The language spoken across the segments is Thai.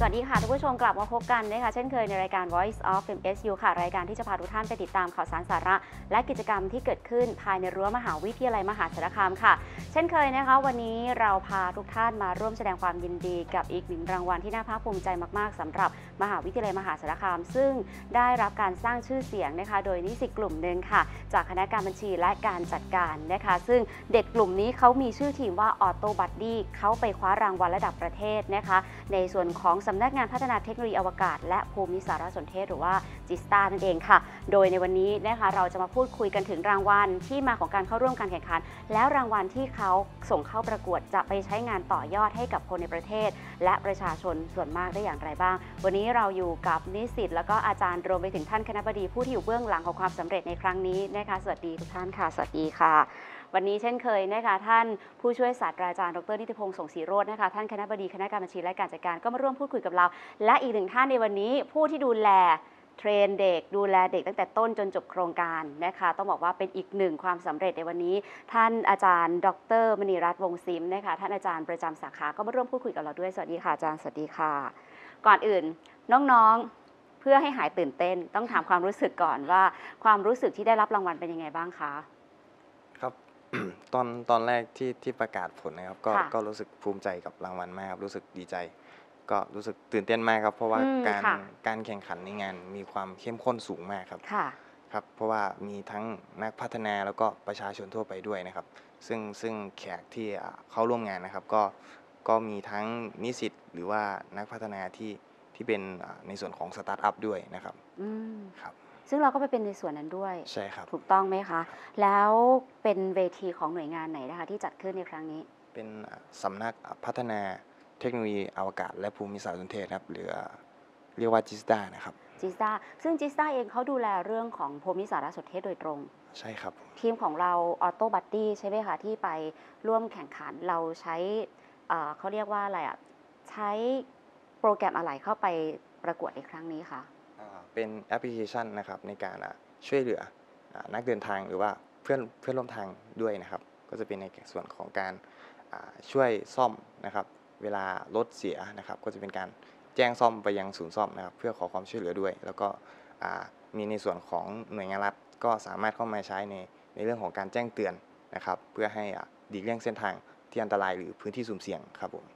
วัสดีค่ะทุกผู้ชมกลับมาพบกันนะคะเช่นเคยในรายการ Voice of MSU ค่ะรายการที่จะพาทุกท่านไปติดตามข่าวสารสาระและกิจกรรมที่เกิดขึ้นภายในรั้วมหาวิทยาลัยมหาสารคามค่ะเช่นเคยนะคะวันนี้เราพาทุกท่านมาร่วมแสดงความยินดีกับอีกหนึ่งรางวัลที่น่าภาคภูมิใจมากๆสำหรับมหาวิทยาลัยมหาสารคามซึ่งได้รับการสร้างชื่อเสียงนะคะโดยนิสิตกลุ่มหนึ่งค่ะจากคณะการบัญชีและการจัดการนะคะซึ่งเด็กกลุ่มนี้เขามีชื่อทีมว่า Auto Buddy เขาไปคว้ารางวัลระดับประเทศนะคะในส่วนของสำนักงานพัฒนาเทคโนโลยีอวกาศและภูมิสารสนเทศหรือว่าจิสตานั่นเองค่ะโดยในวันนี้นะคะเราจะมาพูดคุยกันถึงรางวัลที่มาของการเข้าร่วมการแข่งขันแล้วรางวัลที่เขาส่งเข้าประกวดจะไปใช้งานต่อยอดให้กับคนในประเทศและประชาชนส่วนมากได้อย่างไรบ้างวันนี้เราอยู่กับนิสิตแล้วก็อาจารย์รวมไปถึงท่านคณบดีผู้ที่อยู่เบื้องหลังของความสำเร็จในครั้งนี้นะคะสวัสดีทุกท่านค่ะสวัสดีค่ะวันนี้เช่นเคยนะคะท่านผู้ช่วยศาสตราจารย์ดร.นิติพงษ์สงศรีโรจน์นะคะท่านคณบดีคณะการบัญชีและการจัดการก็มาร่วมพูดคุยกับเราและอีกหนึ่งท่านในวันนี้ผู้ที่ดูแลเทรนเด็กดูแลเด็กตั้งแต่ต้นจนจบโครงการนะคะต้องบอกว่าเป็นอีกหนึ่งความสำเร็จในวันนี้ท่านอาจารย์ดร.มณีรัตน์วงศ์ซิมนะคะท่านอาจารย์ประจำสาขาก็มาร่วมพูดคุยกับเราด้วยสวัสดีค่ะอาจารย์สวัสดีค่ะก่อนอื่นน้องๆเพื่อให้หายตื่นเต้นต้องถามความรู้สึกก่อนว่าความรู้สึกที่ได้รับรางวัลเป็นยังไงบ้างคะครับ ตอนแรกที่ประกาศผลนะครับก็รู้สึกภูมิใจกับรางวัลมากครับรู้สึกดีใจก็รู้สึกตื่นเต้นมากครับเพราะว่าการแข่งขันในงานมีความเข้มข้นสูงมากครับครับเพราะว่ามีทั้งนักพัฒนาแล้วก็ประชาชนทั่วไปด้วยนะครับซึ่งแขกที่เข้าร่วมงานนะครับก็มีทั้งนิสิตหรือว่านักพัฒนาที่เป็นในส่วนของสตาร์ทอัพด้วยนะครับครับซึ่งเราก็ไปเป็นในส่วนนั้นด้วยใช่ครับถูกต้องไหมคะแล้วเป็นเวทีของหน่วยงานไหนนะคะที่จัดขึ้นในครั้งนี้เป็นสำนักพัฒนาเทคโนโลยีอวกาศและภูมิสารสนเทศครับหรือเรียกว่าจิสตานะครับจิสตาซึ่งจิสตาเองเขาดูแลเรื่องของภูมิสารสนเทศโดยตรงใช่ครับทีมของเราออโต้บัดดี้ใช่ไหมคะที่ไปร่วมแข่งขันเราใช้เขาเรียกว่าอะไรอ่ะใช้โปรแกรมอะไรเข้าไปประกวดในครั้งนี้คะเป็นแอปพลิเคชันนะครับในการช่วยเหลือนักเดินทางหรือว่าเพื่อนร่วมทางด้วยนะครับก็จะเป็นในส่วนของการช่วยซ่อมนะครับเวลารถเสียนะครับก็จะเป็นการแจ้งซ่อมไปยังศูนย์ซ่อมนะครับเพื่อขอความช่วยเหลือด้วยแล้วก็มีในส่วนของหน่วยงานรัฐก็สามารถเข้ามาใช้ในเรื่องของการแจ้งเตือนนะครับเพื่อให้หลีกเลี่ยงเส้นทางที่อันตรายหรือพื้นที่สุ่มเสี่ยงครับผม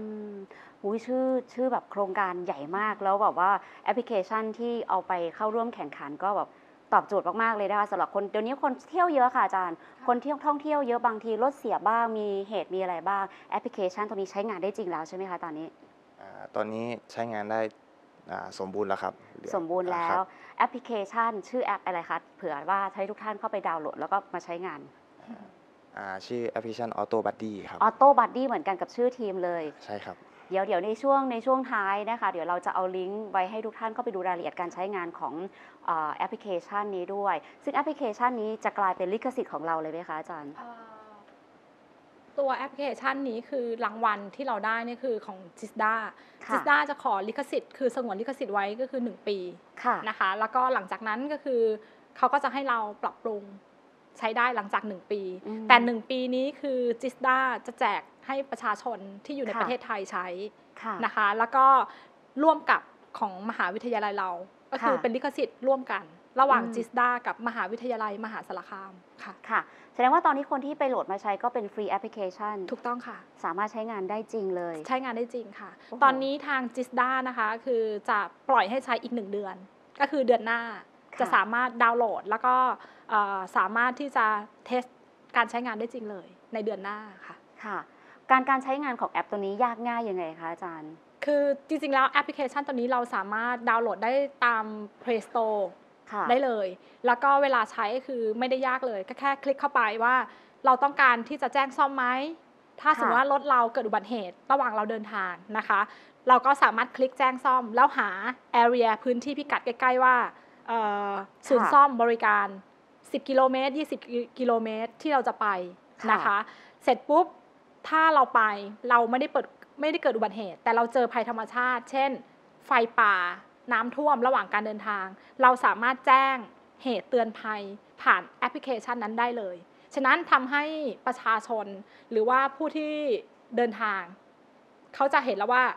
ชื่อแบบโครงการใหญ่มากแล้วแบบว่าแอปพลิเคชันที่เอาไปเข้าร่วมแข่งขันก็แบบตอบโจทย์มากๆเลยนะคะสำหรับคนเดี๋ยวนี้คนเที่ยวเยอะค่ะอาจารย์คนท่องเที่ยวเยอะบางทีรถเสียบ้างมีเหตุมีอะไรบ้างแอปพลิเคชันตัวนี้ใช้งานได้จริงแล้วใช่ไหมคะตอนนี้ตอนนี้ใช้งานได้สมบูรณ์แล้วครับสมบูรณ์แล้วแอปพลิเคชันชื่อแอปอะไรคะเผื่อว่าให้ทุกท่านเข้าไปดาวน์โหลดแล้วก็มาใช้งานชื่อแอปพลิเคชัน Auto Buddy ครับ Auto Buddy เหมือนกันกับชื่อทีมเลยใช่ครับเดี๋ยวในช่วงท้ายนะคะเดี๋ยวเราจะเอาลิงก์ไว้ให้ทุกท่านเข้าไปดูรายละเอียดการใช้งานของแอปพลิเคชันนี้ด้วยซึ่งแอปพลิเคชันนี้จะกลายเป็นลิขสิทธิ์ของเราเลยไหมคะอาจารย์ตัวแอปพลิเคชันนี้คือรางวัลที่เราได้นี่คือของจิสดาจะขอลิขสิทธิ์คือสงวนลิขสิทธิ์ไว้ก็คือ1 ปีนะคะแล้วก็หลังจากนั้นก็คือเขาก็จะให้เราปรับปรุงใช้ได้หลังจาก1 ปีแต่1 ปีนี้คือจิสดาจะแจกให้ประชาชนที่อยู่ในประเทศไทยใช้นะคะแล้วก็ร่วมกับของมหาวิทยาลัยเราก็คือเป็นลิขสิทธิ์ร่วมกันระหว่างจิสดากับมหาวิทยาลัยมหาสารคามค่ะแสดงว่าตอนนี้คนที่ไปโหลดมาใช้ก็เป็นฟรีแอปพลิเคชันถูกต้องค่ะสามารถใช้งานได้จริงเลยใช้งานได้จริงค่ะตอนนี้ทางจิสดานะคะคือจะปล่อยให้ใช้อีก1 เดือนก็คือเดือนหน้าจะสามารถดาวน์โหลดแล้วก็สามารถที่จะเทสการใช้งานได้จริงเลยในเดือนหน้าค่ะการใช้งานของแอปตัวนี้ยากง่ายยังไงคะอาจารย์คือจริงๆแล้วแอปพลิเคชันตัวนี้เราสามารถดาวน์โหลดได้ตาม Play Store ได้เลยแล้วก็เวลาใช้คือไม่ได้ยากเลยก็แค่คลิกเข้าไปว่าเราต้องการที่จะแจ้งซ่อมไหมถ้าสมมติว่ารถเราเกิดอุบัติเหตุระหว่างเราเดินทางนะคะเราก็สามารถคลิกแจ้งซ่อมแล้วหา area พื้นที่พิกัดใกล้ๆว่าศูนย์ซ่อมบริการ10 กิโลเมตร20 กิโลเมตรที่เราจะไปนะคะเสร็จปุ๊บถ้าเราไปเราไม่ได้เกิดอุบัติเหตุแต่เราเจอภัยธรรมชาติเช่นไฟป่าน้ำท่วมระหว่างการเดินทางเราสามารถแจ้งเหตุเตือนภัยผ่านแอปพลิเคชันนั้นได้เลยฉะนั้นทำให้ประชาชนหรือว่าผู้ที่เดินทางเขาจะเห็นแล้วว่า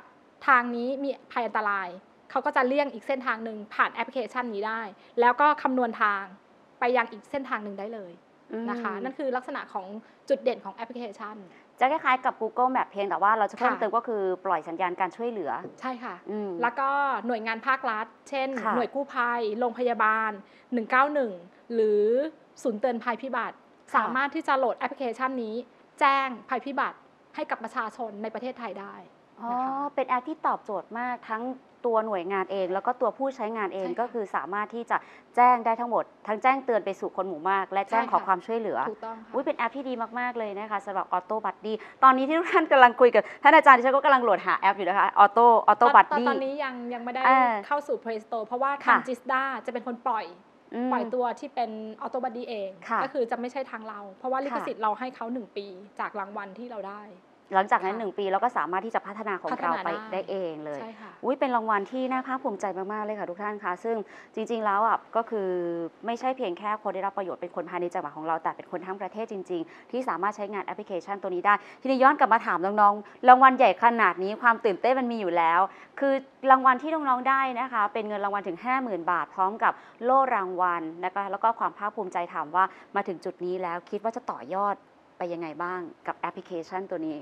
ทางนี้มีภัยอันตรายเขาก็จะเลี่ยงอีกเส้นทางหนึ่งผ่านแอปพลิเคชันนี้ได้แล้วก็คำนวณทางไปยังอีกเส้นทางหนึ่งได้เลยนะคะนั่นคือลักษณะของจุดเด่นของแอปพลิเคชันจะคล้ายๆกับ Google Map เพียงแต่ว่าเราจะเพิ่มเติมก็คือปล่อยสัญญาณการช่วยเหลือใช่ค่ะแล้วก็หน่วยงานภาครัฐเช่นหน่วยกู้ภัยโรงพยาบาล191หรือศูนย์เตือนภัยพิบัติสามารถที่จะโหลดแอปพลิเคชันนี้แจ้งภัยพิบัติให้กับประชาชนในประเทศไทยได้เป็นแอปที่ตอบโจทย์มากทั้งตัวหน่วยงานเองแล้วก็ตัวผู้ใช้งานเองก็คือสามารถที่จะแจ้งได้ทั้งหมดทั้งแจ้งเตือนไปสู่คนหมู่มากและแจ้งขอความช่วยเหลือเป็นแอปที่ดีมากๆเลยนะคะสำหรับ Auto Buddy ตอนนี้ที่ทุกท่านกำลังคุยกับท่านอาจารย์ดิฉันก็กำลังโหลดหาแอปอยู่นะคะ Auto Buddy ตอนนี้ยังไม่ได้เข้าสู่ Play Store เพราะว่าทาง Jisda จะเป็นคนปล่อยตัวที่เป็น Auto Buddy เองก็คือจะไม่ใช่ทางเราเพราะว่าลิขสิทธิ์เราให้เขา1 ปีจากรางวัลที่เราได้หลังจากนั้น1 ปีเราก็สามารถที่จะพัฒนาของเราไปได้เองเลยเป็นรางวัลที่น่าภาคภูมิใจมากๆเลยค่ะทุกท่านคะซึ่งจริงๆแล้วก็คือไม่ใช่เพียงแค่คนได้รับประโยชน์เป็นคนภายในจังหวัดของเราแต่เป็นคนทั้งประเทศจริงๆที่สามารถใช้งานแอปพลิเคชันตัวนี้ได้ทีนี้ย้อนกลับมาถามน้องๆรางวัลใหญ่ขนาดนี้ความตื่นเต้นมันมีอยู่แล้วคือรางวัลที่น้องๆได้นะคะเป็นเงินรางวัลถึง 50,000 บาทพร้อมกับโล่รางวัลนะคะแล้วก็ความภาคภูมิใจถามว่ามาถึงจุดนี้แล้วคิดว่าจะต่อยอดไปยังไงบ้างกับแอปพลิเคชันตัวนี้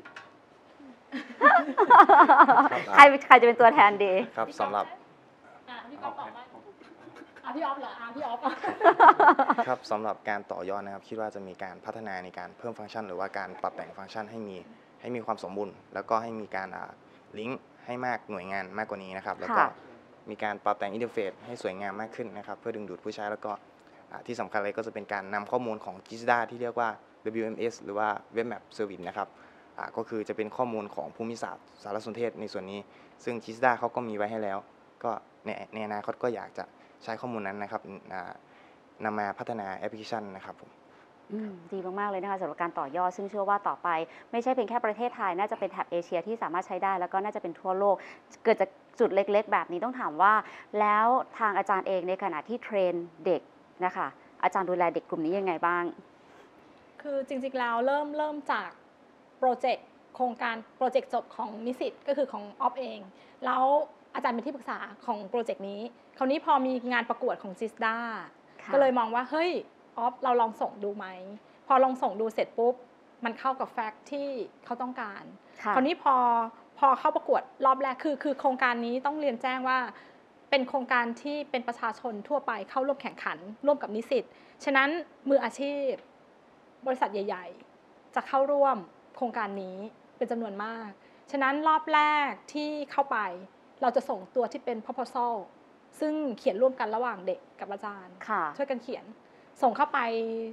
ใครจะเป็นตัวแทนดีครับสำหรับพี่ก๊อฟบอกว่าพี่ออฟเหรอพี่ออฟครับสำหรับการต่อยอดนะครับคิดว่าจะมีการพัฒนาในการเพิ่มฟังก์ชันหรือว่าการปรับแต่งฟังก์ชันให้มีความสมบูรณ์แล้วก็ให้มีการลิงก์ให้มากหน่วยงานมากกว่านี้นะครับแล้วก็มีการปรับแต่งอินเทอร์เฟซให้สวยงามมากขึ้นนะครับเพื่อดึงดูดผู้ใช้แล้วก็ที่สำคัญเลยก็จะเป็นการนำข้อมูลของ Jisda ที่เรียกว่า WMS หรือว่า Web Map Service นะครับก็คือจะเป็นข้อมูลของภูมิศาสตร์สารสนเทศในส่วนนี้ซึ่ง Jisda เขาก็มีไว้ให้แล้วก็ในอนาคตก็อยากจะใช้ข้อมูลนั้นนะครับนำมาพัฒนาแอปพลิเคชันนะครับผมดีมากๆเลยนะคะสำหรับการต่อยอดซึ่งเชื่อว่าต่อไปไม่ใช่เพียงแค่ประเทศไทยน่าจะเป็นแถบเอเชียที่สามารถใช้ได้แล้วก็น่าจะเป็นทั่วโลกเกิดจากจุดเล็กๆแบบนี้ต้องถามว่าแล้วทางอาจารย์เองในขณะที่เทรนเด็กนะคะอาจารย์ดูแลเด็กกลุ่มนี้ยังไงบ้างคือจริงๆแล้วเริ่มจากโปรเจกต์โครงการโปรเจกต์จบของนิสิตก็คือของออฟเองแล้วอาจารย์เป็นที่ปรึกษาของโปรเจกต์นี้คราวนี้พอมีงานประกวดของ Jisda ก็เลยมองว่าเฮ้ยออฟเราลองส่งดูไหมพอลองส่งดูเสร็จปุ๊บมันเข้ากับแฟกต์ที่เขาต้องการคราวนี้พอเข้าประกวดรอบแรกคือโครงการนี้ต้องเรียนแจ้งว่าเป็นโครงการที่เป็นประชาชนทั่วไปเข้าร่วมแข่งขันร่วมกับนิสิตฉะนั้นมืออาชีพบริษัทใหญ่ๆจะเข้าร่วมโครงการนี้เป็นจำนวนมากฉะนั้นรอบแรกที่เข้าไปเราจะส่งตัวที่เป็น proposal ซึ่งเขียนร่วมกันระหว่างเด็กกับอาจารย์ช่วยกันเขียนส่งเข้าไป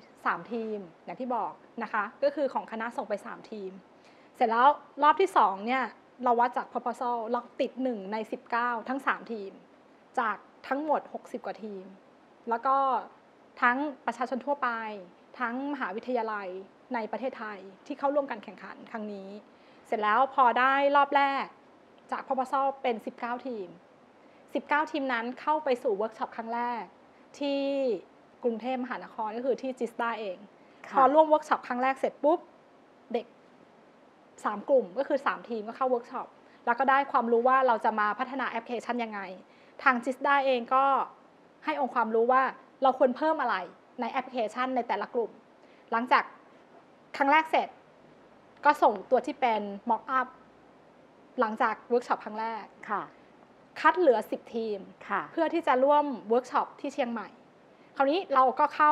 3ทีมอย่างที่บอกนะคะก็คือของคณะส่งไป3ทีมเสร็จแล้วรอบที่2เนี่ยเราวัดจาก proposal เราติด1ใน19ทั้ง3ทีมจากทั้งหมด60กว่าทีมแล้วก็ทั้งประชาชนทั่วไปทั้งมหาวิทยาลัยในประเทศไทยที่เข้าร่วมการแข่งขันครั้งนี้เสร็จแล้วพอได้รอบแรกจาก proposal เป็น19ทีม19ทีมนั้นเข้าไปสู่เวิร์กช็อปครั้งแรกที่กรุงเทพมหานครก็คือที่ Jisda เองพอร่วมเวิร์กช็อปครั้งแรกเสร็จปุ๊บเด็ก3กลุ่มก็คือ3ทีมก็เข้าเวิร์กช็อปแล้วก็ได้ความรู้ว่าเราจะมาพัฒนาแอปพลิเคชันยังไงทาง Jisda เองก็ให้องค์ความรู้ว่าเราควรเพิ่มอะไรในแอปพลิเคชันในแต่ละกลุ่มหลังจากครั้งแรกเสร็จก็ส่งตัวที่เป็น mock up หลังจากเวิร์กช็อปครั้งแรกคัดเหลือ10ทีมเพื่อที่จะร่วมเวิร์กช็อปที่เชียงใหม่คราวนี้เราก็เข้า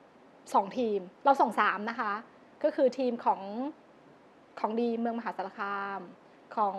2ทีมเราส่ง3นะคะก็คือทีมของดีเมืองมหาสารคามของ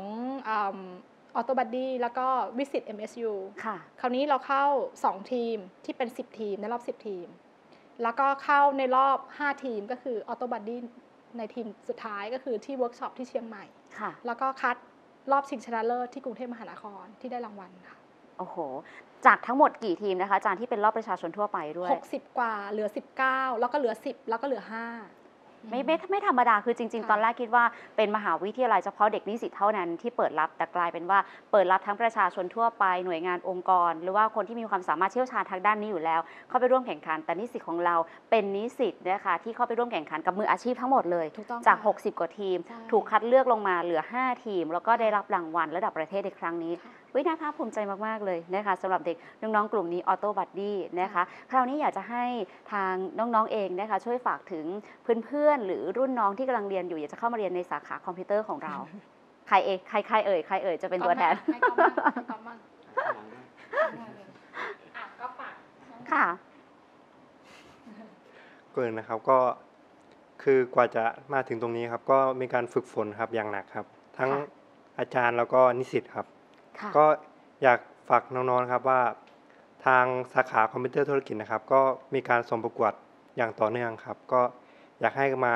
Auto Buddy แล้วก็ Visit MSU คราวนี้เราเข้า2ทีมที่เป็น10ทีมในรอบ10ทีมแล้วก็เข้าในรอบ5ทีมก็คือ Auto Buddy ในทีมสุดท้ายก็คือที่เวิร์กช็อปที่เชียงใหม่แล้วก็คัดรอบชิงชนะเลิศที่กรุงเทพมหานครที่ได้รางวัลค่ะโอ้โหจากทั้งหมดกี่ทีมนะคะอาจารย์ที่เป็นรอบประชาชนทั่วไปด้วย 60กว่าเหลือ19แล้วก็เหลือ10แล้วก็เหลือ5 ไม่ธรรมดาคือจริงๆตอนแรกคิดว่าเป็นมหาวิทยาลัยเฉพาะเด็กนิสิตเท่านั้นที่เปิดรับแต่กลายเป็นว่าเปิดรับทั้งประชาชนทั่วไปหน่วยงานองค์กรหรือว่าคนที่มีความสามารถเชี่ยวชาญทางด้านนี้อยู่แล้วเข้าไปร่วมแข่งขันแต่นิสิตของเราเป็นนิสิตนะคะที่เข้าไปร่วมแข่งขันกับมืออาชีพทั้งหมดเลยจาก60 กว่าทีมถูกคัดเลือกลงมาเหลือ5 ทีมแล้วก็ได้รับรางวัลระดับประเทศในครั้งนี้น่าภาคภูมิใจมากๆเลยนะคะสำหรับเด็กน้องๆกลุ่มนี้ออโต้บัดดี้นะคะคราวนี้อยากจะให้ทางน้องๆเองนะคะช่วยฝากถึงเพื่อนๆหรือรุ่นน้องที่กำลังเรียนอยู่อยากจะเข้ามาเรียนในสาขาคอมพิวเตอร์ของเราใครเอ่ยจะเป็นตัวแทนก็ฝากค่ะก่อนอื่นนะครับก็คือกว่าจะมาถึงตรงนี้ครับก็มีการฝึกฝนครับอย่างหนักครับทั้งอาจารย์แล้วก็นิสิตครับก็อยากฝากน้องๆครับว่าทางสาขาคอมพิวเตอร์ธุรกิจนะครับก็มีการส่งประกวดอย่างต่อเนื่องครับก็อยากให้มา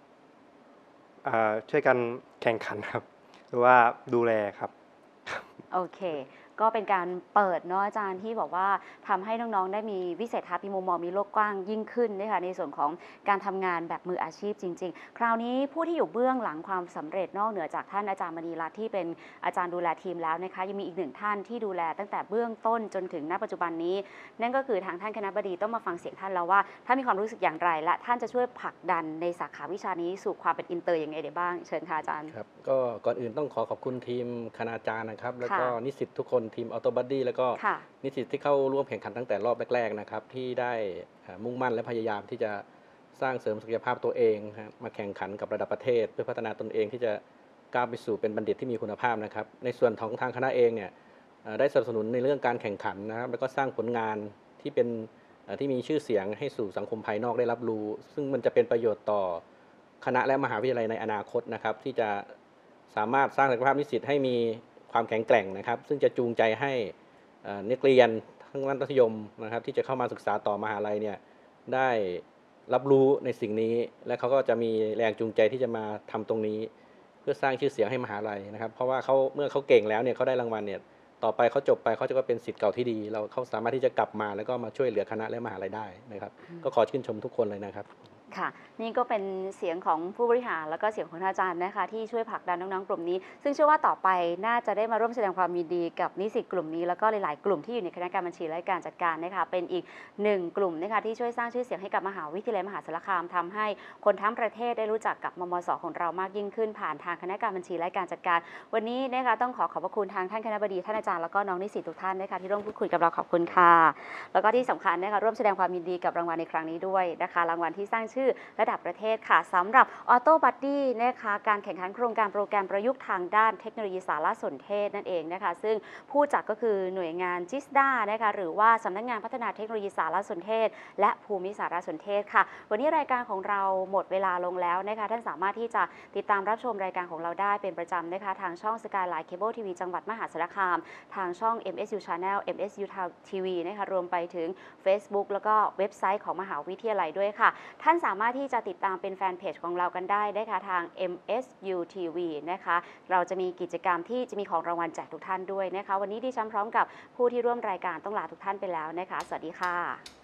ช่วยกันแข่งขันครับหรือว่าดูแลครับโอเคก็เป็นการเปิดเนาะอาจารย์ที่บอกว่าทำให้น้องๆได้มีวิสัยทัศน์มีมุมมองมีโลกกว้างยิ่งขึ้นนะคะในส่วนของการทำงานแบบมืออาชีพจริงๆคราวนี้ผู้ที่อยู่เบื้องหลังความสำเร็จนอกเหนือจากท่านอาจารย์มณีรัตน์ที่เป็นอาจารย์ดูแลทีมแล้วนะคะยังมีอีกหนึ่งท่านที่ดูแลตั้งแต่เบื้องต้นจนถึงณปัจจุบันนี้นั่นก็คือทางท่านคณบดีต้องมาฟังเสียงท่านแล้วว่าท่านมีความรู้สึกอย่างไรและท่านจะช่วยผลักดันในสาขาวิชานี้สู่ความเป็นอินเตอร์ยังไงได้บ้างเชิญค่ะอาจารย์ครับก็ก่อนอื่นต้องขอบคุณทีมคณาจารย์นะครับแล้วก็นิสิตทุกคนทีมออโตบัดดี้แล้วก็นิสิตที่เข้าร่วมแข่งขันตั้งแต่รอบแรกๆนะครับที่ได้มุ่งมั่นและพยายามที่จะสร้างเสริมศักยภาพตัวเองมาแข่งขันกับระดับประเทศเพื่อพัฒนาตนเองที่จะก้าวไปสู่เป็นบัณฑิตที่มีคุณภาพนะครับในส่วนของทางคณะเองเนี่ยได้สนับสนุนในเรื่องการแข่งขันนะครับแล้วก็สร้างผลงานที่เป็นที่มีชื่อเสียงให้สู่สังคมภายนอกได้รับรู้ซึ่งมันจะเป็นประโยชน์ต่อคณะและมหาวิทยาลัยในอนาคตนะครับที่จะสามารถสร้างศักยภาพนิสิตให้มีความแข็งแกร่งนะครับซึ่งจะจูงใจให้นักเรียนทั้งมัธยมนะครับที่จะเข้ามาศึกษาต่อมหาลัยเนี่ยได้รับรู้ในสิ่งนี้และเขาก็จะมีแรงจูงใจที่จะมาทำตรงนี้เพื่อสร้างชื่อเสียงให้มหาลัยนะครับเพราะว่าเมื่อเขาเก่งแล้วเนี่ยเขาได้รางวัลเนี่ยต่อไปเขาจบไปเขาจะก็เป็นศิษย์เก่าที่ดีเขาสามารถที่จะกลับมาแล้วก็มาช่วยเหลือคณะและมหาลัยได้นะครับก็ขอชื่นชมทุกคนเลยนะครับค่ะนี่ก็เป็นเสียงของผู้บริหารแล้วก็เสียงของอาจารย์นะคะที่ช่วยผลักดันน้องๆกลุ่มนี้ซึ่งเชื่อว่าต่อไปน่าจะได้มาร่วมแสดงความยินดีกับนิสิตกลุ่มนี้แล้วก็หลายๆกลุ่มที่อยู่ในคณะการบัญชีและการจัดการนะคะเป็นอีก1 กลุ่มนะคะที่ช่วยสร้างชื่อเสียงให้กับมหาวิทยาลัยมหาสารคามทำให้คนทั้งประเทศได้รู้จักกับมมส.ของเรามากยิ่งขึ้นผ่านทางคณะการบัญชีและการจัดการวันนี้นะคะต้องขอบพระคุณทางท่านคณบดีท่านอาจารย์แล้วก็น้องนิสิตทุกท่านนะคะที่ร่วมพูดคุยกับเราขอบคุณค่ะแล้วก็ที่สำคัญนะคะร่วมแสดงความยินดีกับรางวัลในครั้งนี้ด้วยนะคะรางวัลที่สร้างชื่อระดับประเทศค่ะสำหรับออโต้บัดดี้นะคะการแข่งขันโครงการโปรแกรมประยุกต์ทางด้านเทคโนโลยีสารสนเทศนั่นเองนะคะซึ่งผู้จัดก็คือหน่วยงานจิสดานะคะหรือว่าสำนักงานพัฒนาเทคโนโลยีสารสนเทศและภูมิสารสนเทศค่ะวันนี้รายการของเราหมดเวลาลงแล้วนะคะท่านสามารถที่จะติดตามรับชมรายการของเราได้เป็นประจำนะคะทางช่อง Skyline Cable TV จังหวัดมหาสารคามทางช่อง MSU Channel MSU TV นะคะรวมไปถึง Facebook แล้วก็เว็บไซต์ของมหาวิทยาลัยด้วยค่ะท่านสามารถที่จะติดตามเป็นแฟนเพจของเรากันได้นะคะทาง MSU TV นะคะเราจะมีกิจกรรมที่จะมีของรางวัลแจกทุกท่านด้วยนะคะวันนี้ดิฉันพร้อมกับผู้ที่ร่วมรายการต้องลาทุกท่านไปแล้วนะคะสวัสดีค่ะ